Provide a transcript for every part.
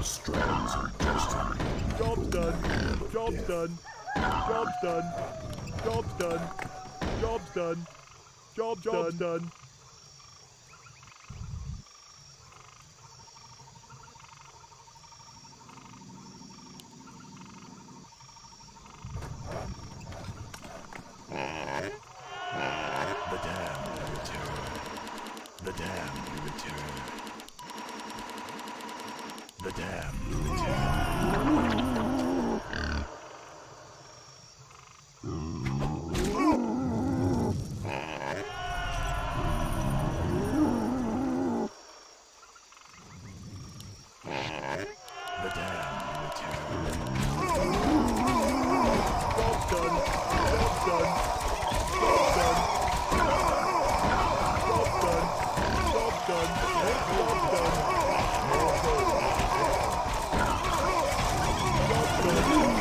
strands of destiny. Job's done. Job's done. Job's done. Job's done. Job's done. Job's done. The damned return. The damned return. The damned return. The damned return. Job's done. Job's done. Job's done. Job's done. Job's done. Job's done. Job's done.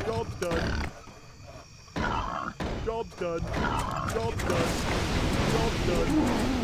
Job's done. Job's done. Job's done. Job's done.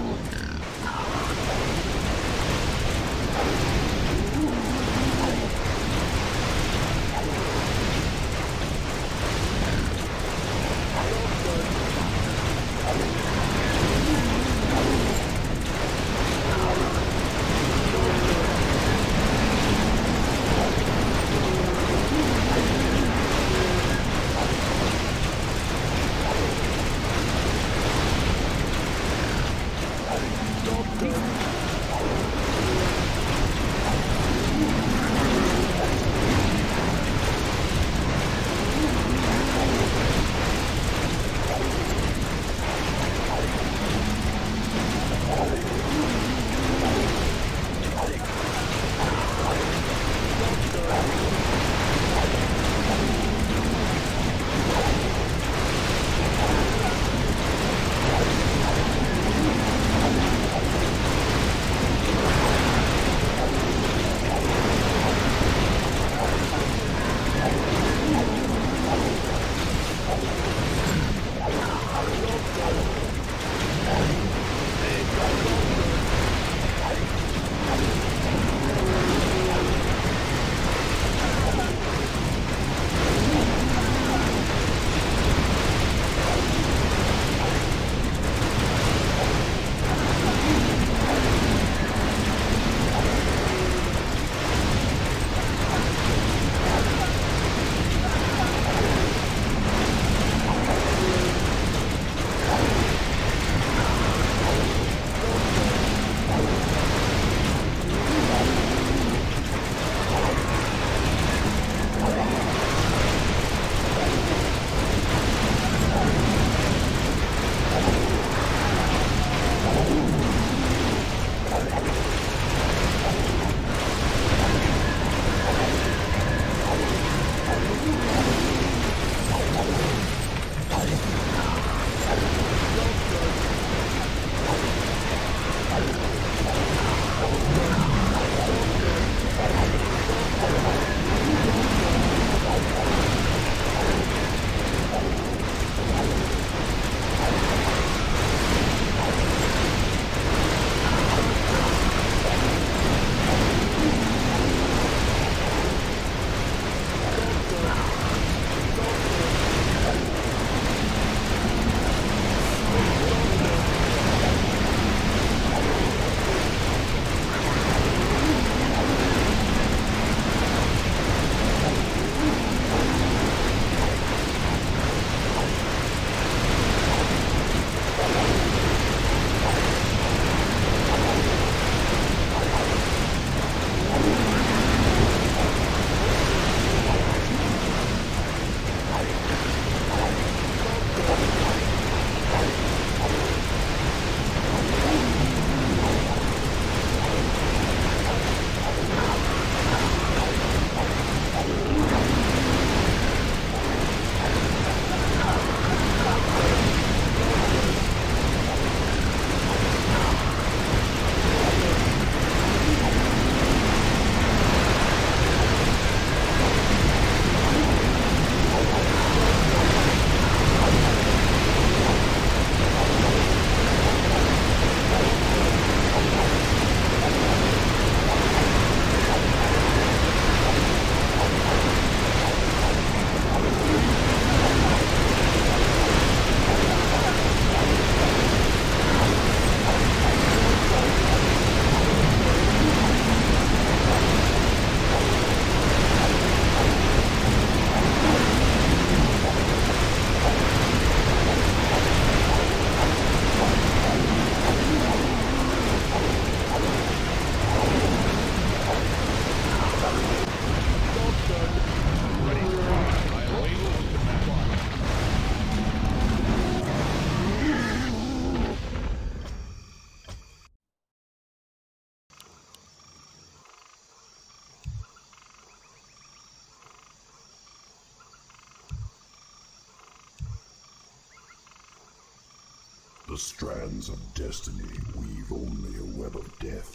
The strands of destiny weave only a web of death.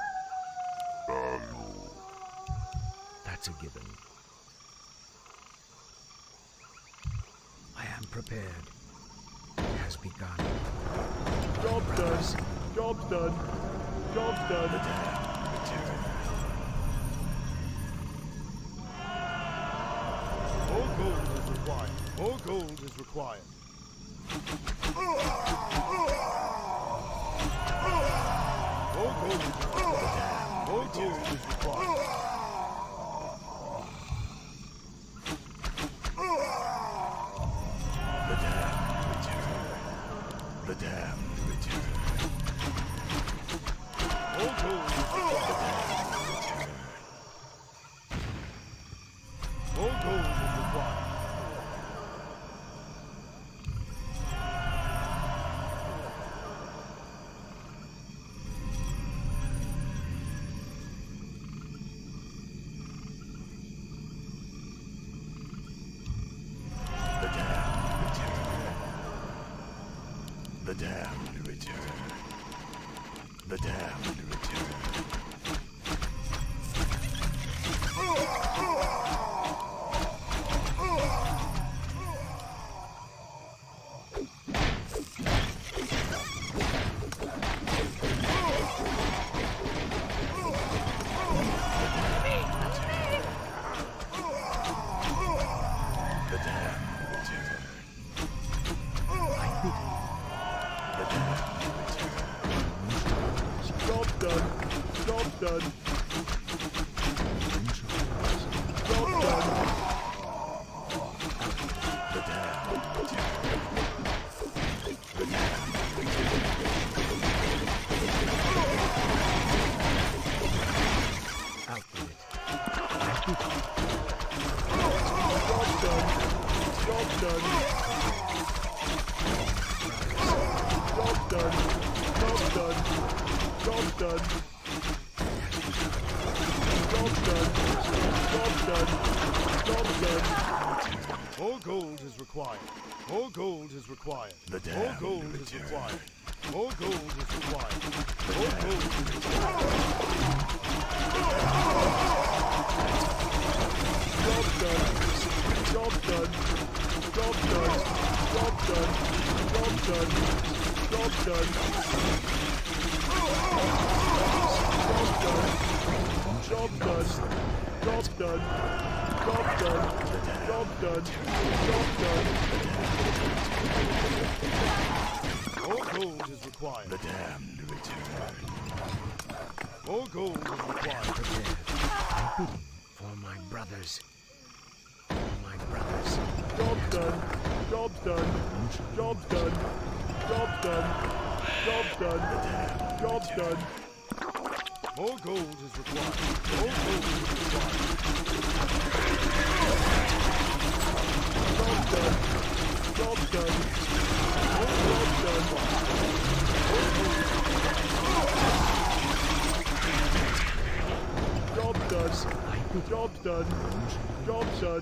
That's a given. prepared. It has begun. Job's done. Job's done. Job's done. The dam return. More gold is required. More gold is required. More gold is required. More gold is required. The dam return. The dam return. More gold is required. More gold is required. The damned return. The damned return. Job's done. Job's done. Job's done. The damned return. Out with it. Job's done. Job's done. Job's done. Job's done. Job's done. Job's done. Job's done. Job's done. More gold is required. More gold is required. The More damned gold is return. required. More gold is required. More gold is required. Job's done. Job's done. Job's done. Job's done. Job's done. Job's done. Job's done. Job's done. Job's done. Job's done. Job's done. More gold is required. The damned return. More gold is required. For my brothers. For my brothers. Job's done. Job's done. Job's done. Job's done. Job's done. Job's done. More gold is required. More gold is required. Job's done. Job's done. Job's done. Job's done. Job's done. Job's done.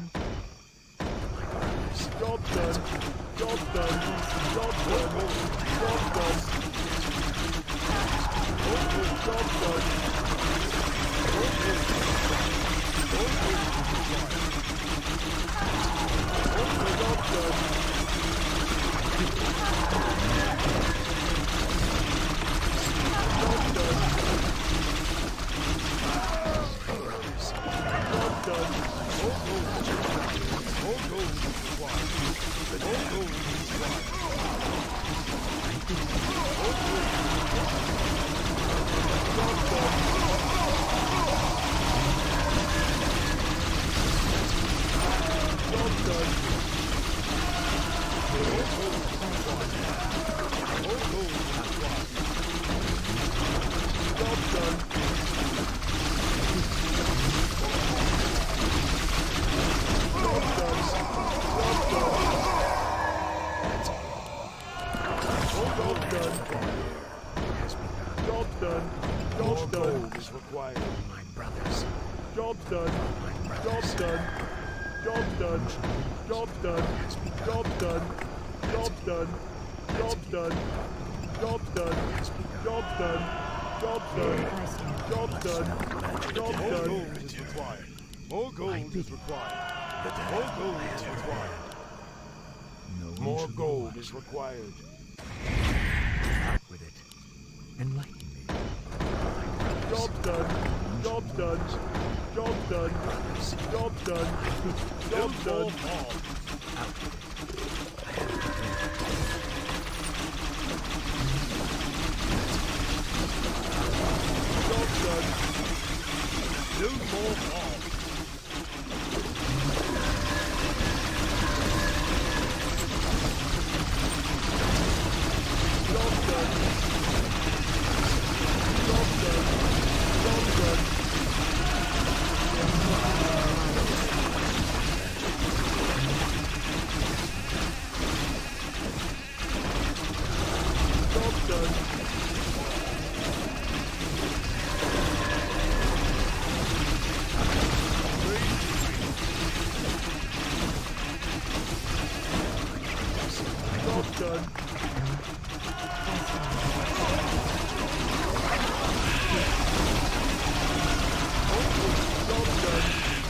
Job's done. Job's done. Job's done. Job's done. Job's done. Job's done. Job's done. Job's done. More gold is required. More gold is required. Job's done. Job's done. Job's done. Job's done. Job's done. Job's done. Job's More done. gold is required. My brothers. Job's done. My Job's brothers. done. Job's done. Job's done. Job's done. Job's done. Job's done. Job's done. Job's done. Job's done. Job's done. Job's More done. gold is required. More gold is required. More gold is required. More gold is required. Out with it. Enlighten me. Job done. Job done. Job done. Job done. Job done. Job done. Build more walls. Job done. Job done. Job done. Job done. Job done. Job done.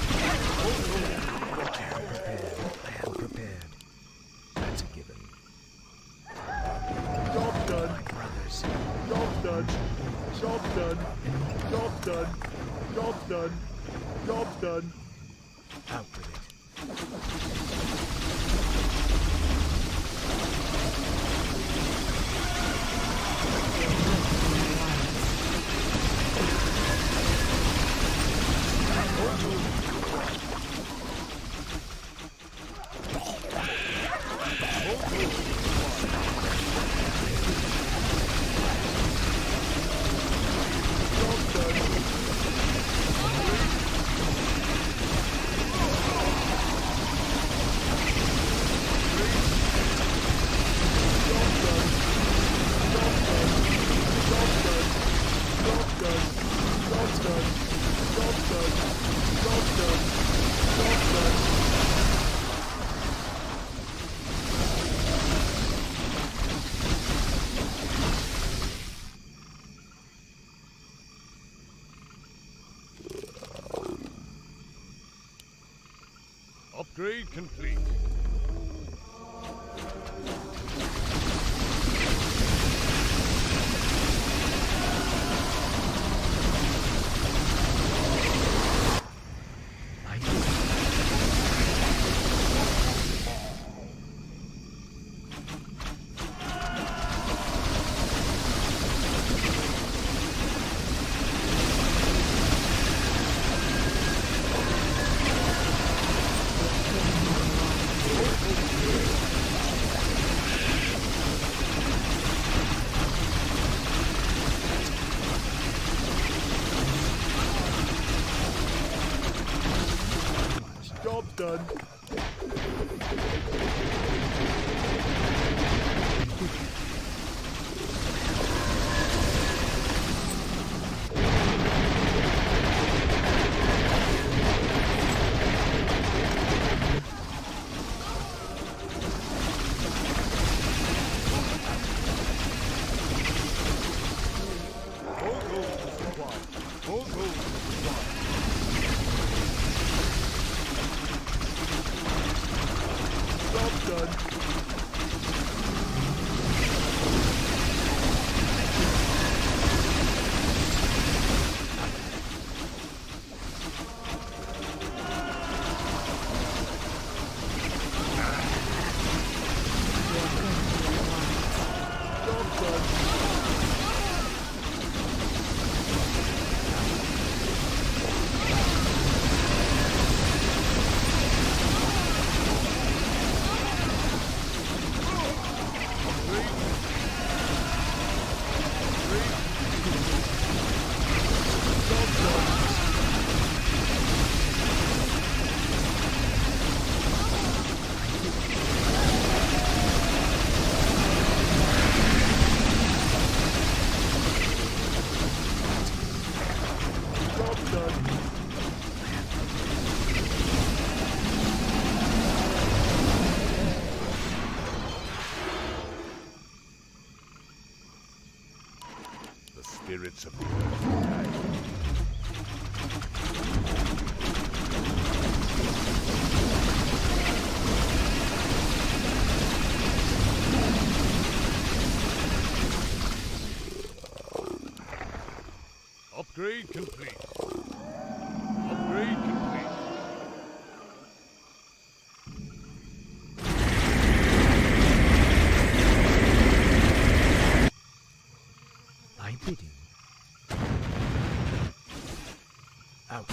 I am prepared. That's a given. Job done. Brothers, Job done. Job done. Job done. Job done. Job done. out with it. Upgrade complete. Job done. More gold is required. More gold is required. Job done. Job done. Job done. Job done. The spirits of the earth. Upgrade complete. Upgrade complete. My bidding. Out.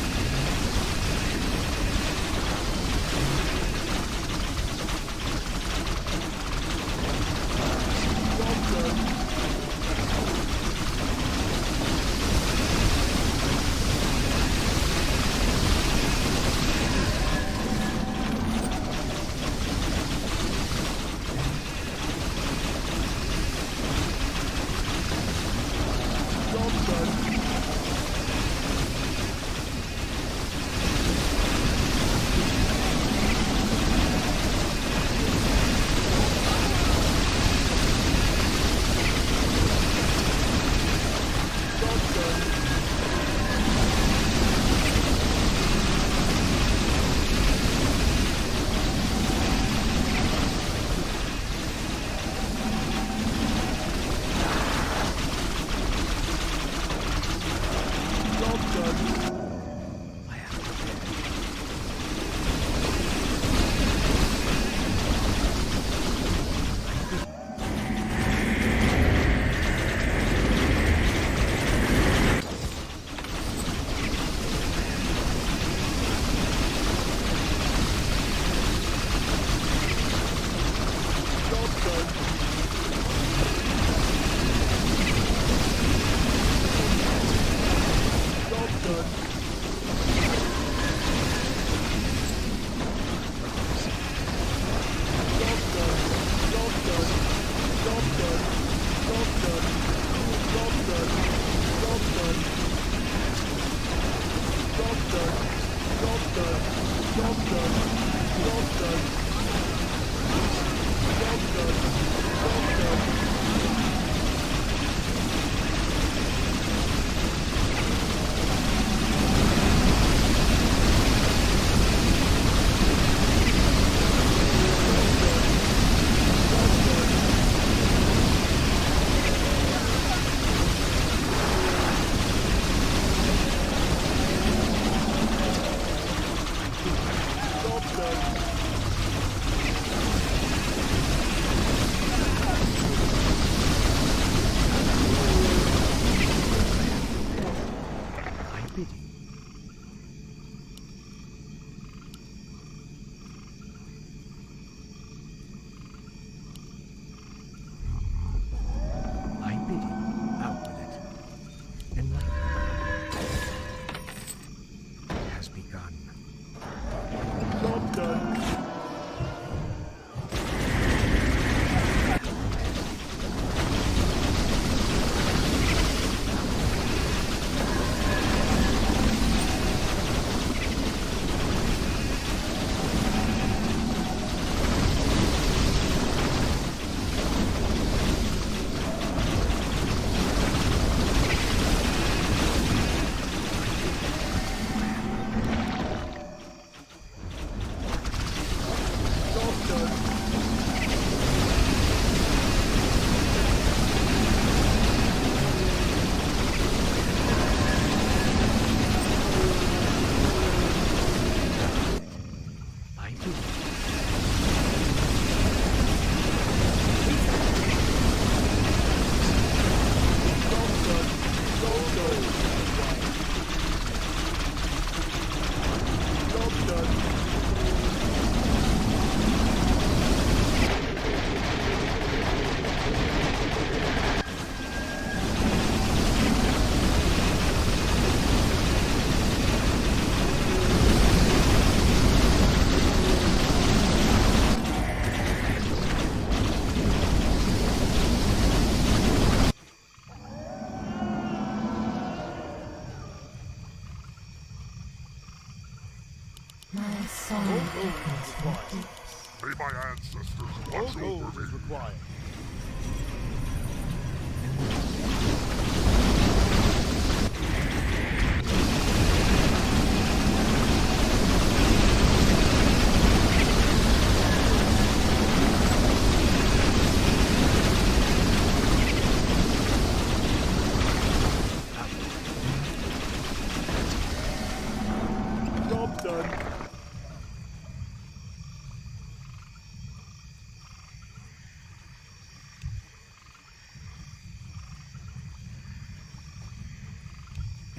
May my ancestors watch over me. Required.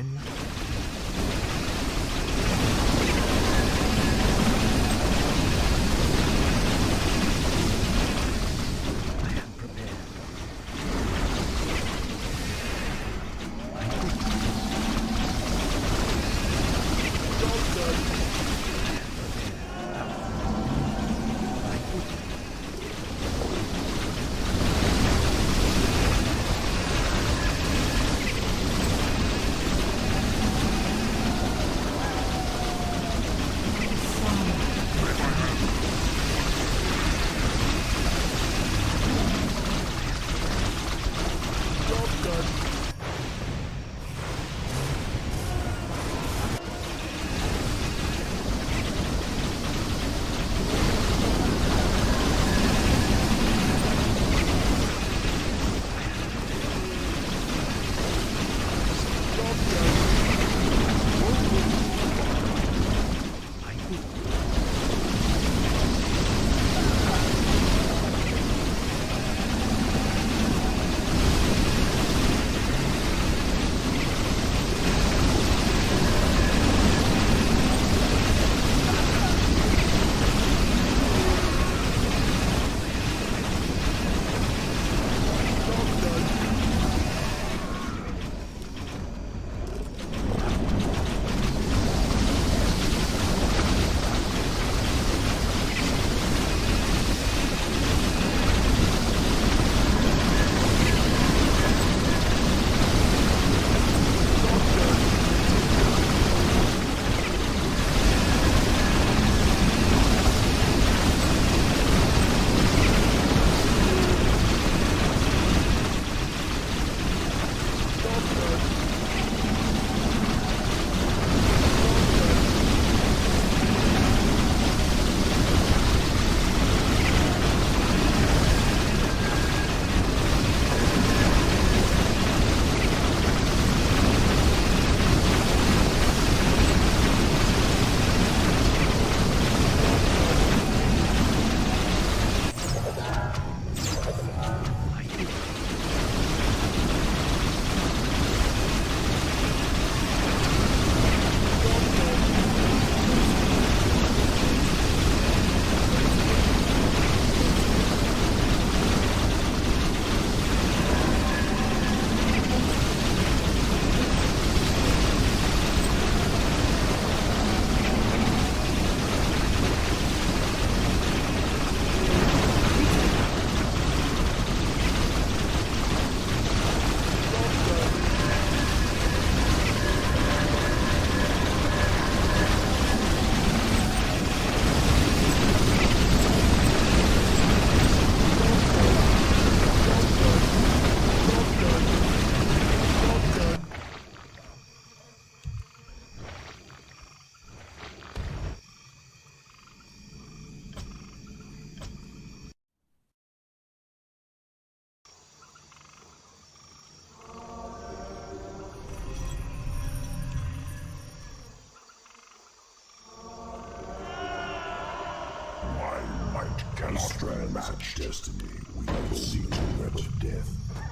Strands of destiny, we will see to web of death.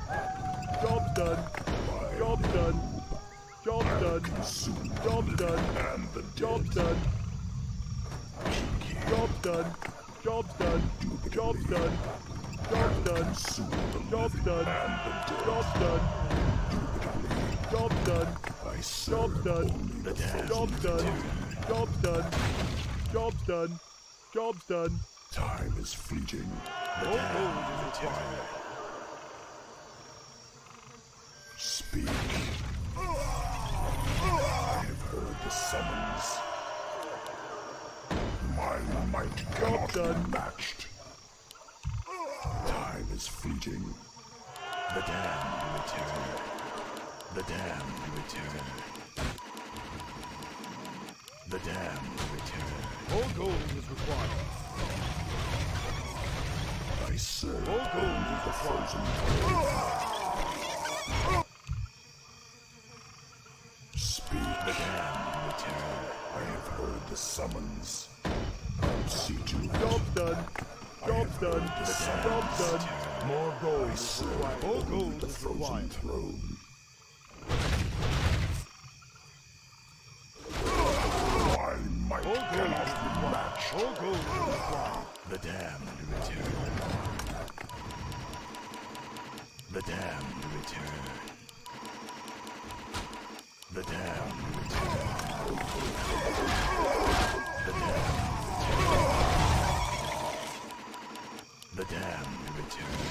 Job done. Job done. Job done. Job done. And the Job done. Job done. Job done. Job done. Job done. Job done. Job done. Job done. Job done. Job done. Job done. Job done. Job done. Time is fleeting. More gold is required. Speak. I have heard the summons. My might cannot be matched. Time is fleeting. The damned return. The damned return. The damned return. More gold is required. I serve More gold only is the frozen throne. Speak. The damned return. I have heard the summons. I'll see to it. Job done. Job done. Job done. More gold I is serve required. More only gold the is frozen required. throne. damned return. The damned return. The damned return. The damned return. The damned return.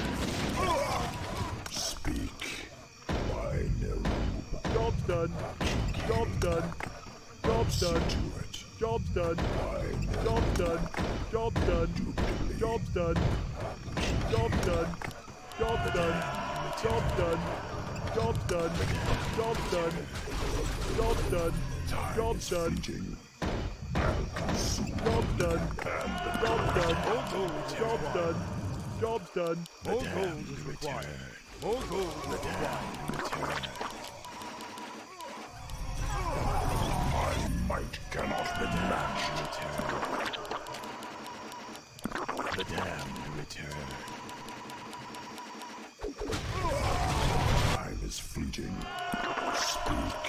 Speak. Why no? Job's done. Job's done. Job's done. Do it. Job's done. Why no? Job's done. Job's done. Job's done. Job's done. Job's done. Job's done. Job's done. Job's done. Job's done. Job's done. Fleeting. Job's done. Job's done. Job's done. Job's done. More gold is required. More gold is required. My might cannot be matched. The damned return. Time is fleeting. Speak.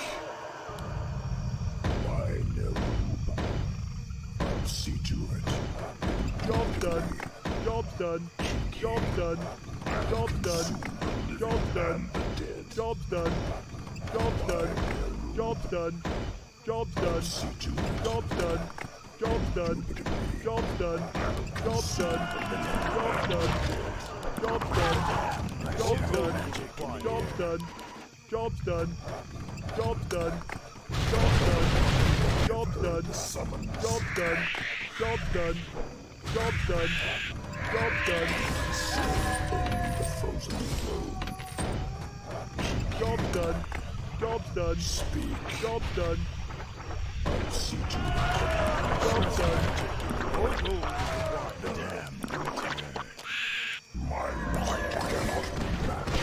Why no? I'll see to it. Job's done. Job's done. Job's done. Job's done. Job's done. Job's done. Job's done. Job's done. Job's done. See to it. Job's done. Job's done. Job's done. Job's done. Job's done. Job's done. Job's done. Job's done. Job's done. Job's done. Job's done. Job's done. Summons. Job's done. Job's done. Job's done. Job's done. The frozen throne. Job's done. Job's done. Speak. Job's done. I'll see to it. Job's done. More gold is required. The damned return. My might cannot be matched.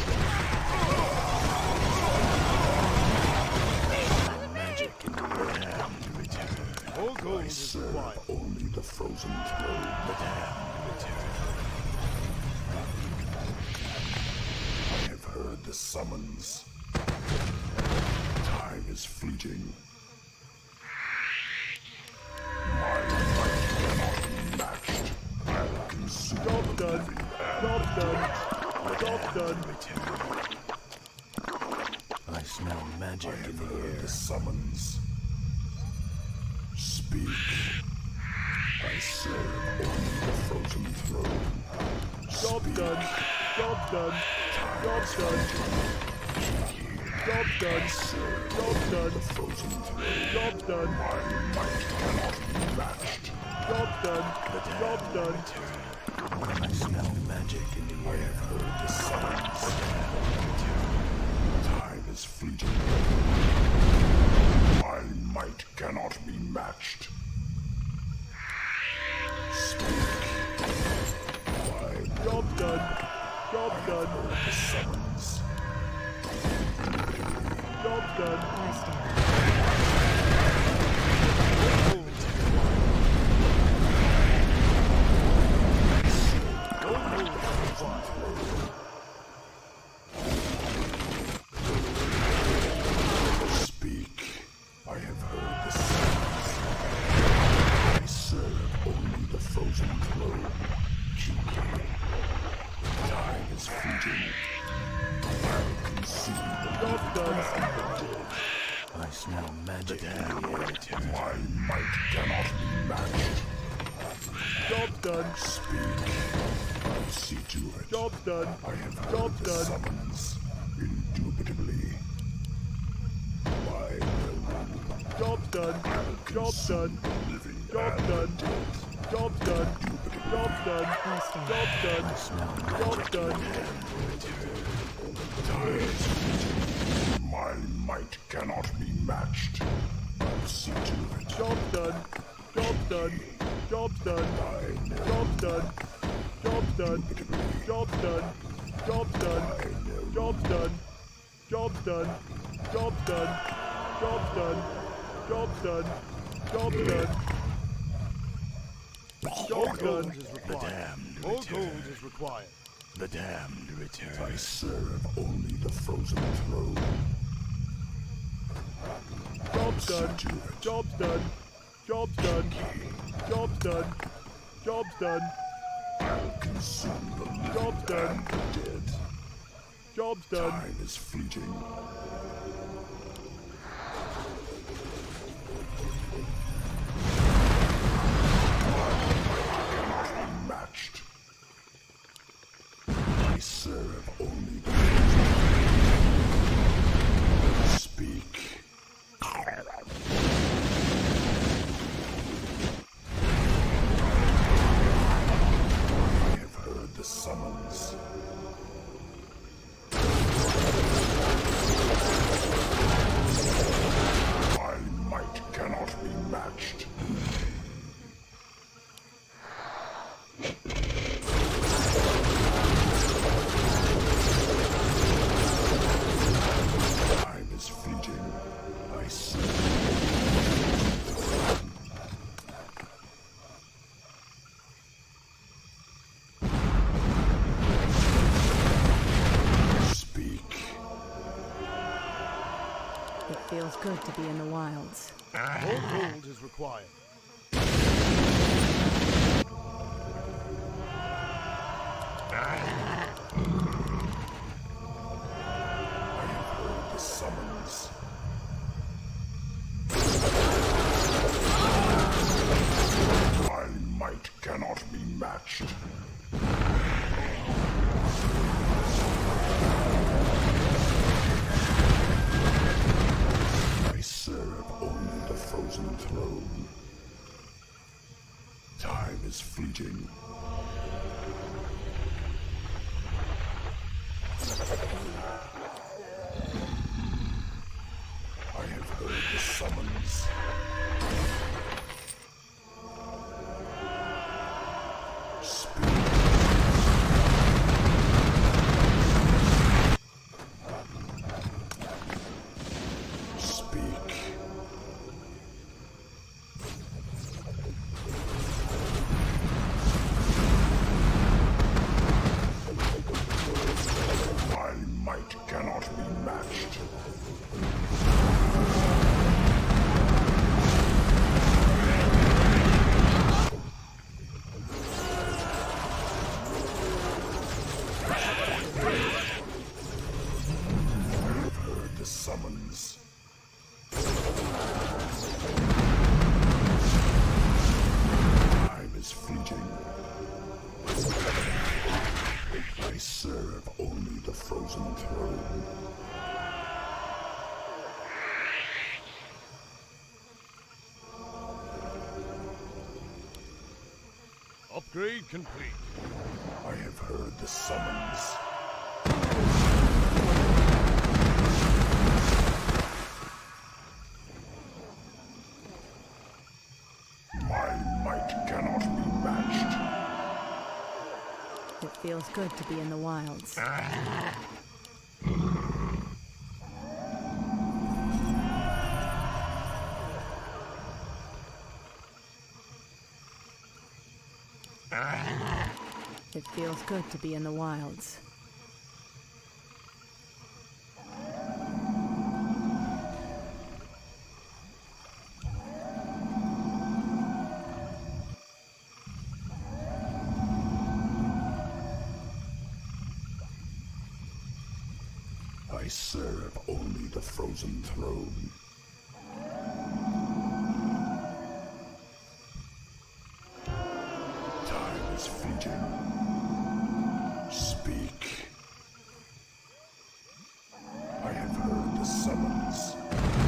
Magic in the damned return. More gold I is serve required. only the frozen throne. The damned return. I have heard the summons. Time is fleeting. My might cannot be matched. I'll consume Job's the done. living Job's done. Job's done. Return. I smell I magic in have the heard air. the summons. Speak. I serve only the frozen throne. Job's done. Job's done. Job's done. Job's done. Job's done. The frozen throne. Job's done. My might cannot be matched. Job's done. Job's done. I smell magic in the I air. have heard the summons. Time is fleeting. My might cannot be matched. Speak. Why Job's done. Job's done. the summons? Job's done. Speak. I have heard the sounds. I serve only the frozen throne. Time is fleeting. I'll consume the Job's done. I smell magic in the air. My might cannot be matched. Job's done. Speak. I'll see to it. Job's done. I have heard Job's the done. summons. Indubitably. Why no? Job's done. Job's done. The living Job's and done. the dead. Job's done. Job's done. Job's done. Job's done. Time is fleeting. My might cannot be matched. I'll see to it. Job's done. Job's done. Job's done. Job's done. Job's done. Job's done. Job's done. Job's done. Job's done. Job's done. Job's done. Job's done. Job's done. More Job's gold done. is The required. damned More return. gold is required. The damned return. I serve only the frozen throne. Job's done. See to it. Job's done. Job's done. Job's done. Job's done. Consume the living Job done. and the dead. Job's done. Time is fleeting. Cannot be matched. I serve only the speak. I have heard the summons. My might cannot be matched. Time is fleeting. I see. Speak. It feels good to be in the wilds. More gold is required. I have heard the summons. My might cannot be matched. I serve only the frozen throne. Time is fleeting. I have heard the summons. Speak. Speak. My might cannot be matched. I have heard the summons. Time is fleeting. I serve only the frozen throne. Upgrade complete. I have heard the summons. My might cannot be matched. It feels good to be in the wilds. It feels good to be in the wilds. I serve only the frozen throne. Time is fleeting. Speak. I have heard the summons.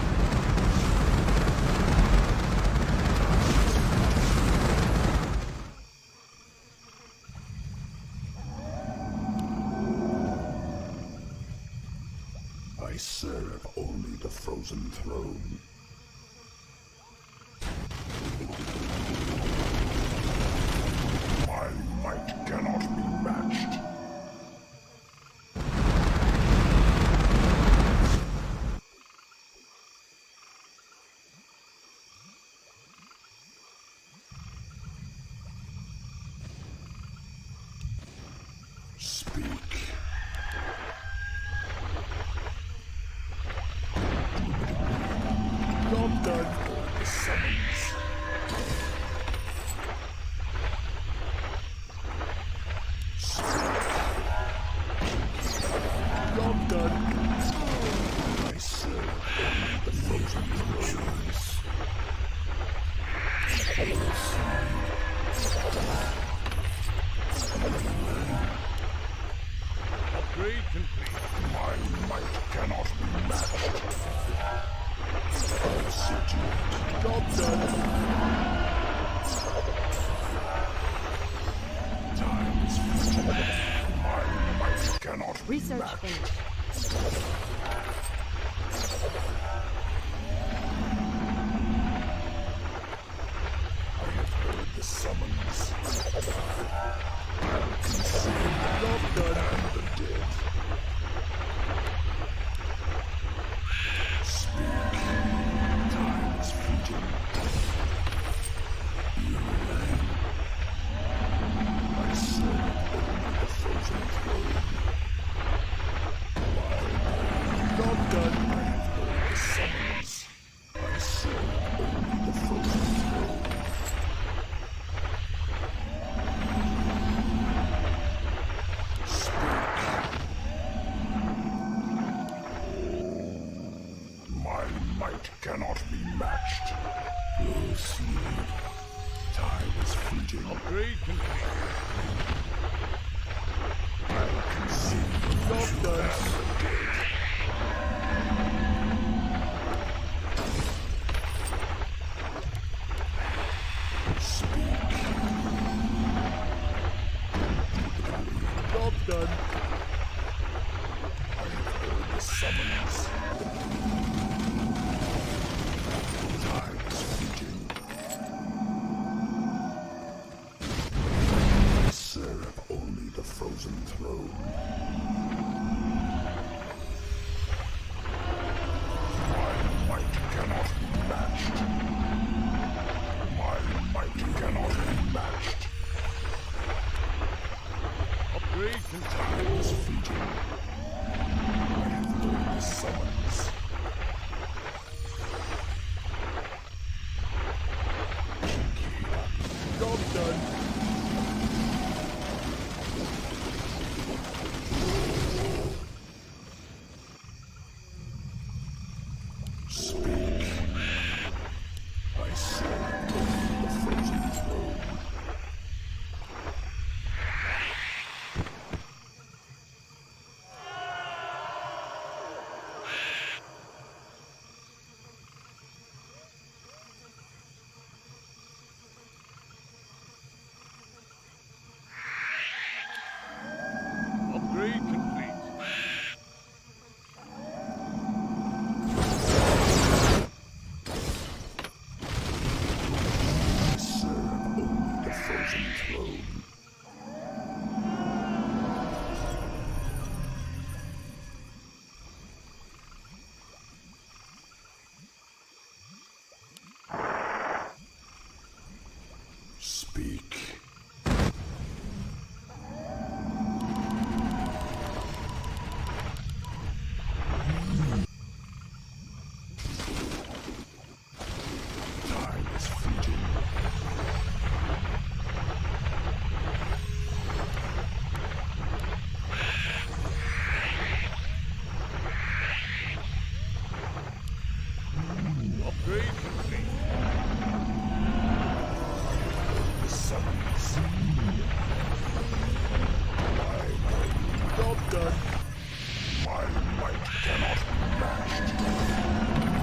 I serve only the frozen throne. My might cannot be matched. Speak. Job done. The summons. sit yet. Job done. Time is fleeting. My might cannot be Research matched. finished. I have heard the summons. I'll consume Job done. and the dead. Speak. Time is fleeting. I serve only the frozen throne. Job done. I have heard the summons. I serve only the frozen throne. My might cannot be matched. Proceed. Time is fleeting. Upgrade complete. I'll consume the Job done. speak. Job done. I have heard the summons. Time is fleeting. I serve only the frozen throne. My might cannot be matched. My might cannot be matched. Upgrade complete. Time is fleeting. I have heard the summons. Job done. Speak. I serve only the frozen throne. Upgrade complete. I serve only the frozen throne. Speak. Time is fleeting. Upgrade complete. The summons. Job done. My might cannot be matched.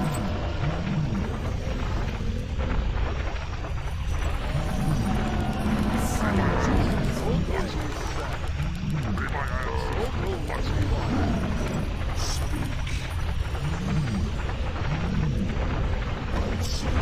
Speak. I serve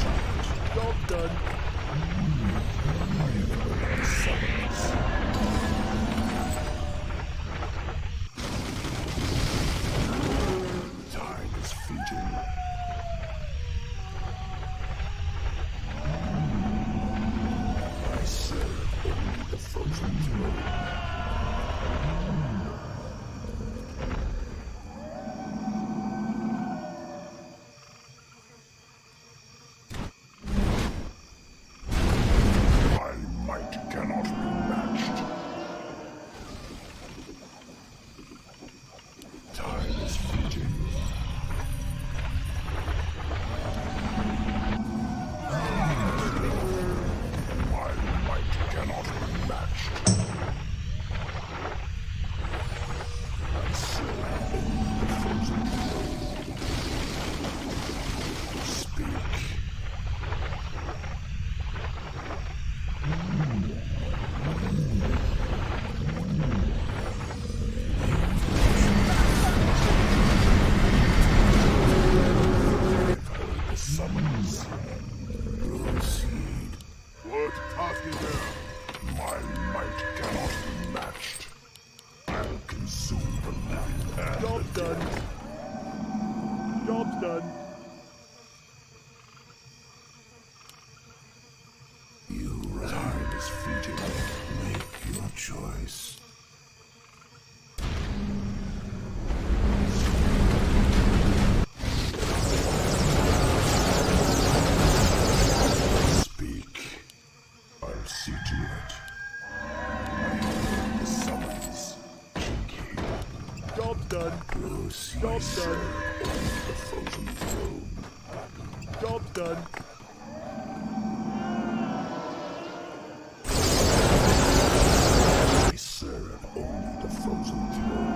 Job done. I serve only the frozen throne.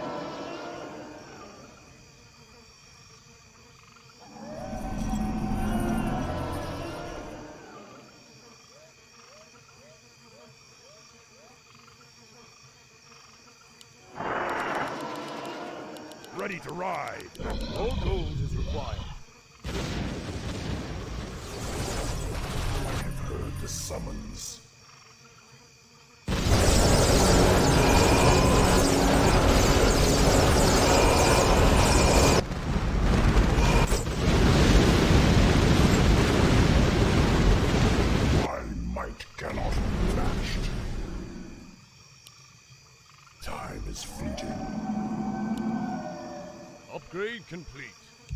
Ready to ride. More gold is required. I have heard the summons. My might cannot be matched. Time is fleeting. Upgrade complete.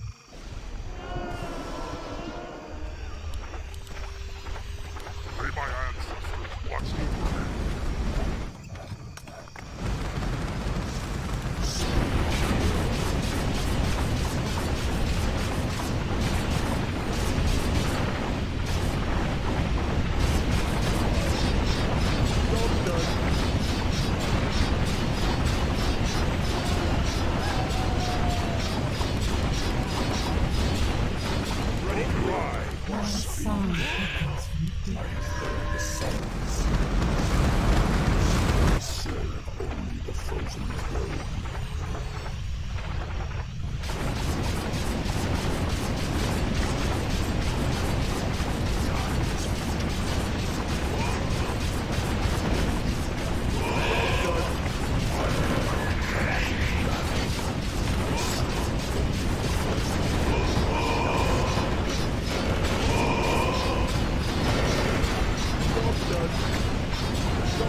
May my ancestors watch over me. Job done. Ready to ride. Song echoes from deep. I have heard the summons. I serve only the frozen throne. Time is fleeting. Job done.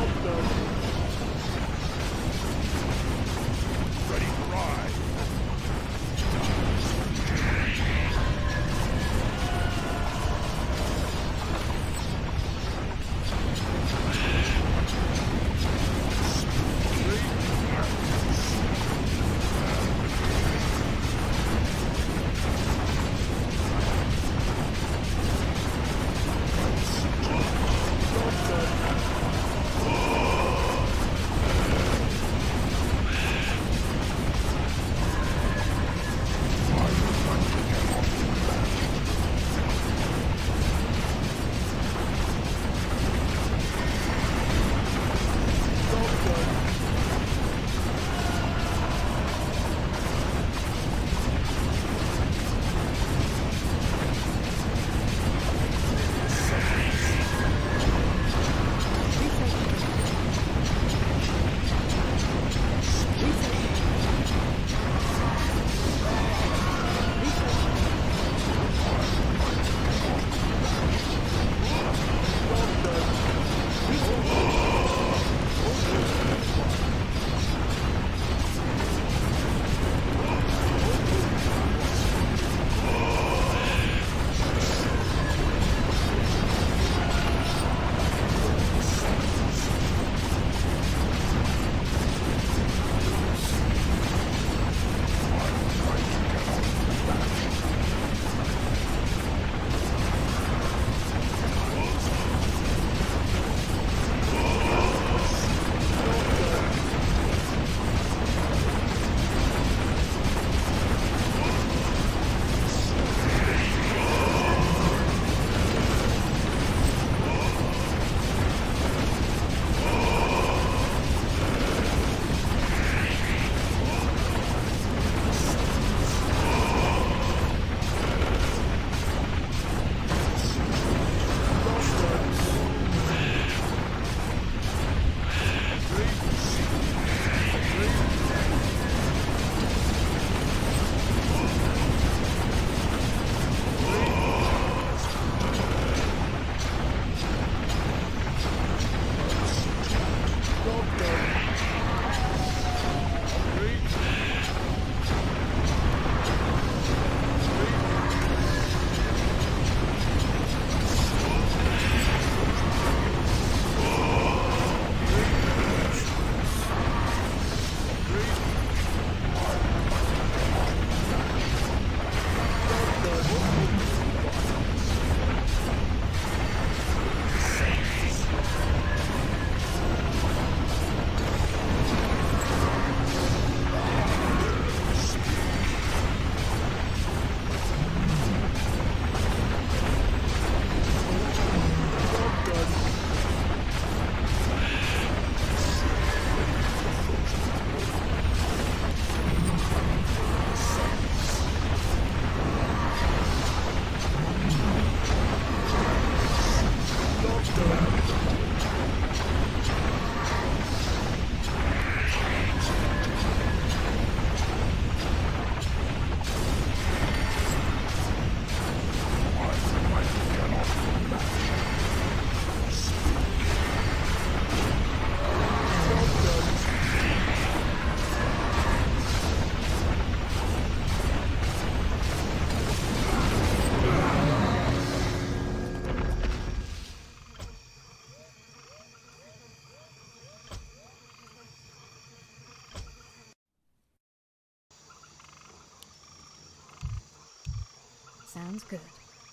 Sounds good.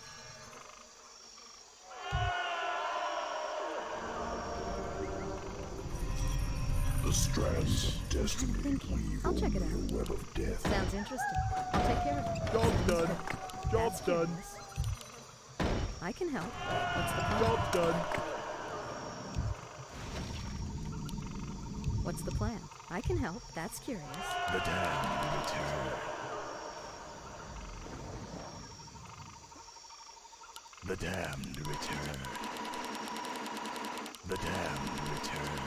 The strands of destiny Thank you. weave I'll check it only out. a web of death. Sounds interesting. I'll take care of it. Job Sounds done. good. Job That's done. curious. I can help. What's the plan? Job done. What's the plan? I can help. That's curious. The damned return. The damned return. The damned return.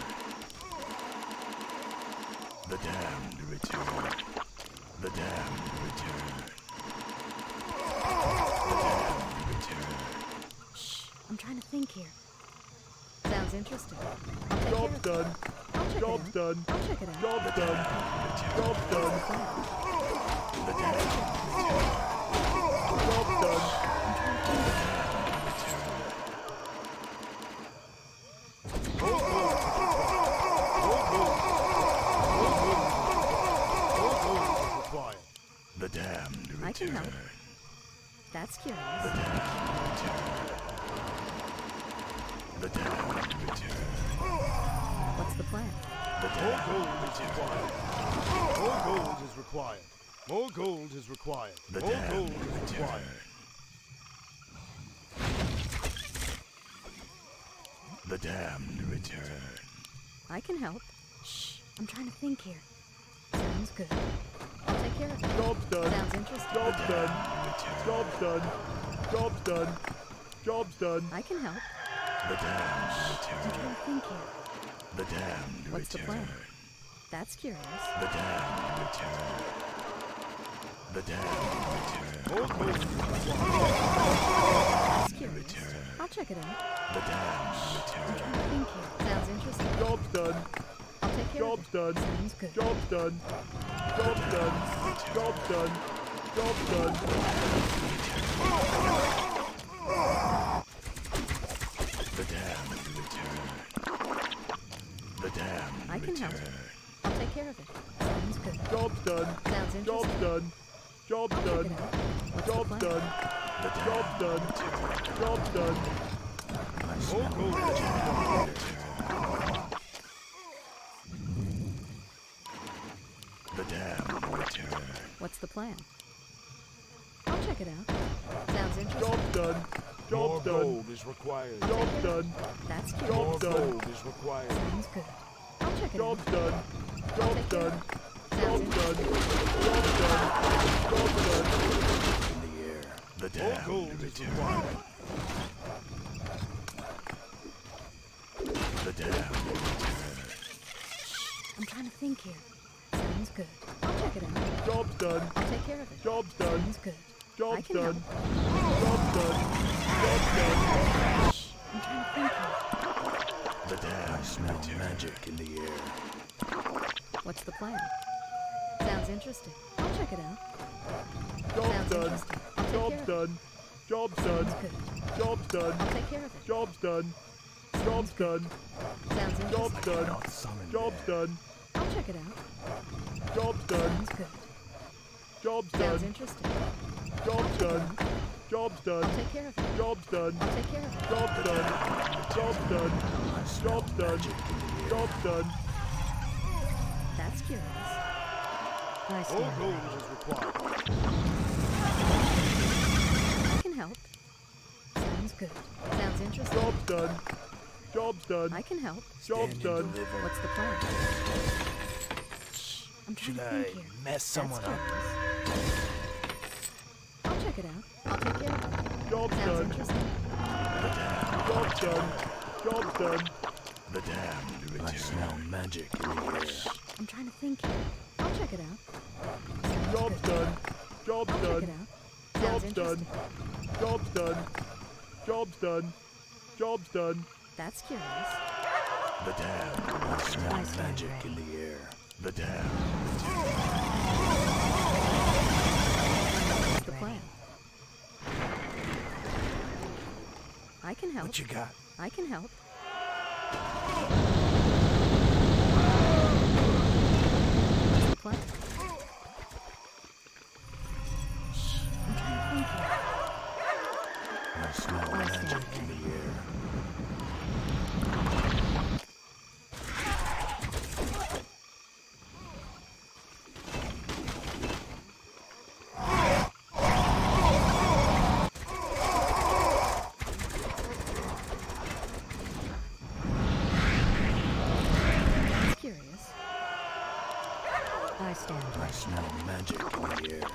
The damned return. The damned return. The damned return. Shh. I'm trying to think here. Sounds interesting. I'll take Job care of it. done. I'll check Job it out. done. I'll check it out. Job done. Job done. The damned return. Job done. The damned return. I can help. That's curious. The damned return. The damned return. What's the plan? The More damned gold is required. More gold is required. More gold is required. The More damned gold is return. required. The damned return. I can help. Shh. I'm trying to think here. Sounds good. I'll take care of it. Job done. Sounds interesting. Job done. Return. Job done. Job done. Job done. I can help. The damned I'm return. trying to think here. The damned What's the return. plan? That's curious. The damned return. The damned return. More gold is required. That's curious. return. I'll check it out. The damned I'm return. trying to think here. Sounds interesting. Job done. I'll take care Job of it. done. Sounds good. Job done. Job done. Job done. Job done. The damned return. The damned I can help. return. I'll take care of it. Sounds good. Job done. Sounds Job interesting. done. Job Check done. it out. What's Job the plan? done. The Job damned done. Job done. More gold is required. The damned return. What's the plan? I'll check it out. Sounds interesting. Job done. More Job done. gold is required. Job done. That's Job curious. More done. gold is required. Sounds good. I'll check it Job out. done. Job Take care of done. it. Job Sounds done. interesting. Job done. Job done. In the air. The More damned gold is return. required. The damned return. I'm trying to think here. Sounds good. I'll check it out. Job done. I'll take care of it. Job done. Sounds good. I Job can done. help. Job done. Job done. Shh. I'm trying to think here. The damned return. Magic in the air. What's the plan? Sounds interesting. I'll check it out. Job Sounds done. interesting. I'll take Job care of it. done. Job done. Sounds good. Job done. I'll take care of it. Job done. Job done. Sounds Job interesting. done. Job done. I'll check it out. Job done. Sounds good. Job Sounds done. interesting. Job done. Job done. I'll take care of it. Job done. I'll take care of it. Job done. Job done. Job done. Job done. That's curious. I More stand gold ready. is required. I can help. Sounds good. Sounds interesting. Job done. Job done. I can help. Job done. What's the plan? Shh. I'm trying to think here. mess someone That's up? curious. I'll check it out. I'll take care of it. Job Sounds done. interesting. Job done. Job done. The damned I return. smell magic in the air. I'm trying to think here. I'll check it out. Sounds Job good. done. Job I'll check done. it out. Job Sounds done. interesting. Job done. Job done. Job done. That's curious. The damned. I smell I stand magic ready. in the air. The damned. What's the plan? I can help. What you got? I can help. What's the plan? Shh. I'm trying to think here. Smell magic in the air. Curious. I stand. I smell magic in the air.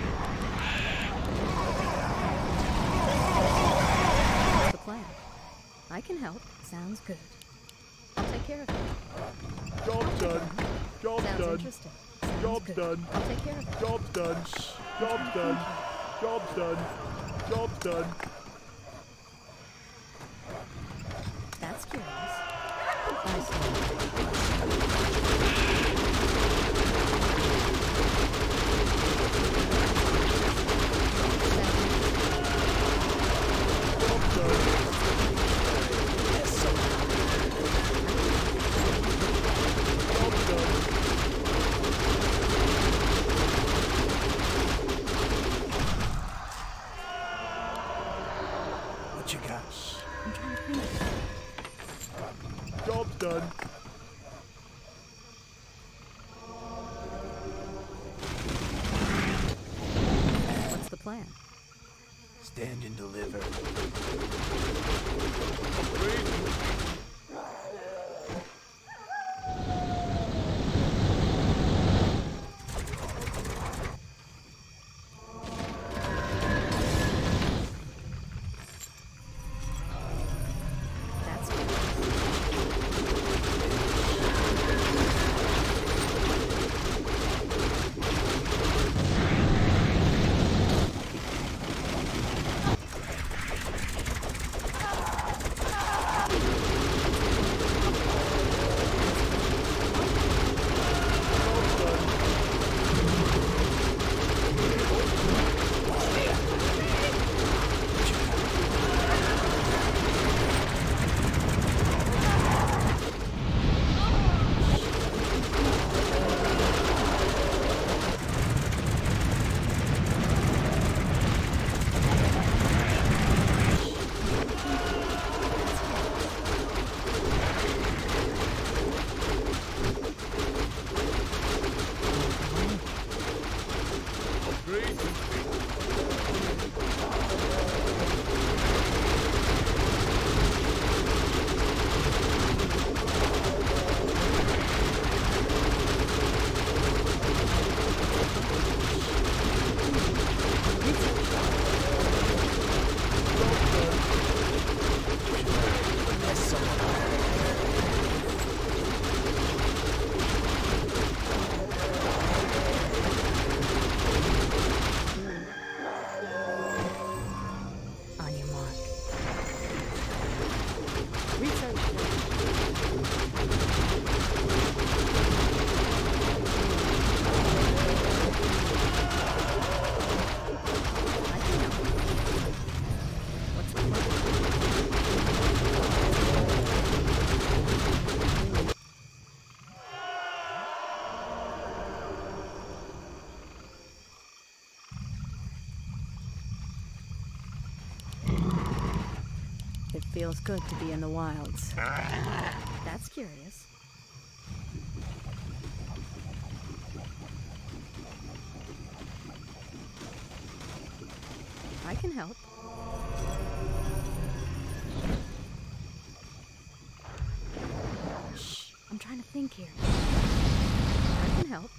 The plan. I can help. Sounds good. I'll take care of it. Job done. Job Sounds done. interesting. Sounds Job good. done. I'll take care of it. Job done. Job done. Job done. Job done. That's curious. I stand. Job done. Job done. What you got? I'm trying to think. Job done. What's the plan? Stand and deliver. That's curious. On your mark. Research. I can help. What's the plan? It feels good to be in the wilds. That's curious. I can help. Shh, I'm trying to think here. I can help.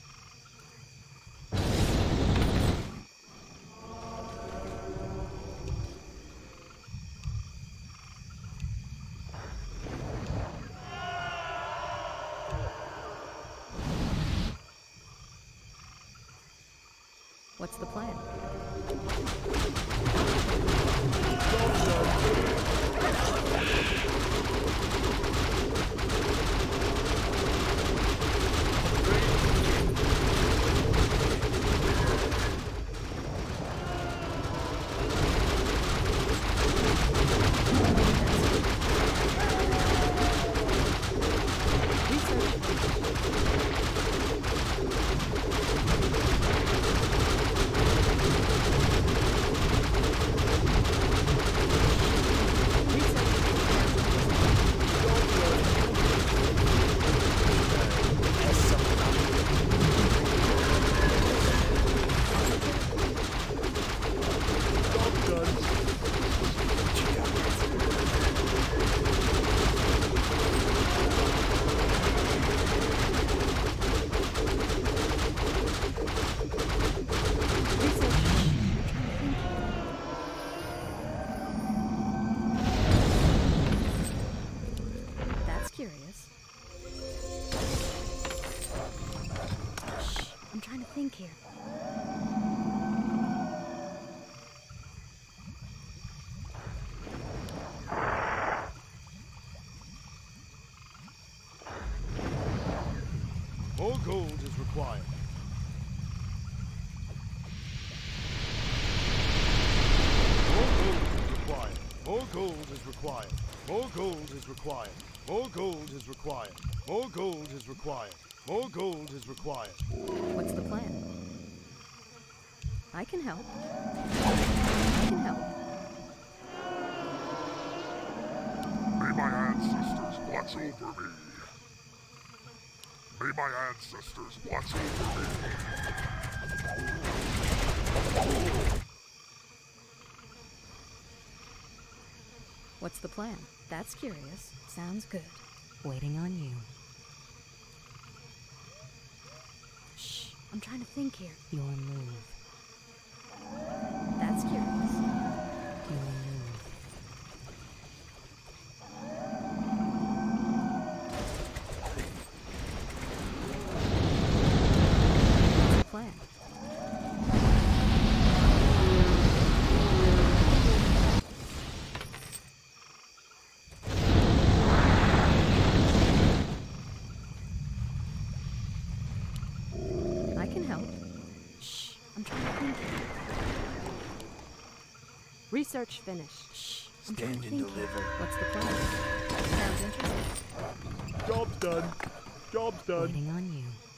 What's the plan? Research. More gold is required. More gold is required. More gold is required. More gold is required. More gold is required. More gold is required. What's the plan? I can help. I can help. May my ancestors watch over me. May my ancestors watch over me. What's the plan? That's curious. Sounds good. Waiting on you. Shh. I'm trying to think here. Your move. That's curious. Your move. What's the plan? I can help. Shh. I'm trying to think here. Research finished. Shh. I'm trying to Stand and think here. deliver. What's the plan? Sounds interesting. Job's done. Job's done. Waiting on you.